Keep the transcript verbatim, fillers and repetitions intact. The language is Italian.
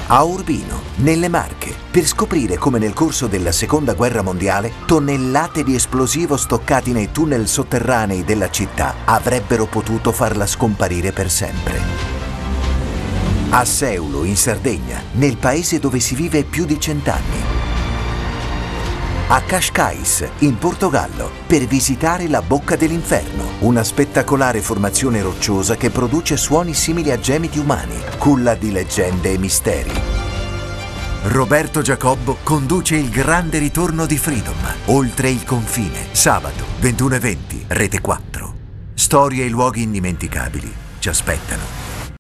A Urbino, nelle Marche, per scoprire come nel corso della Seconda Guerra Mondiale tonnellate di esplosivo stoccati nei tunnel sotterranei della città avrebbero potuto farla scomparire per sempre. A Seulo, in Sardegna, nel paese dove si vive più di cent'anni. A Cascais, in Portogallo, per visitare la Bocca dell'Inferno, una spettacolare formazione rocciosa che produce suoni simili a gemiti umani, culla di leggende e misteri. Roberto Giacobbo conduce il grande ritorno di Freedom, oltre il confine, sabato ventuno e venti, Rete quattro. Storie e luoghi indimenticabili ci aspettano.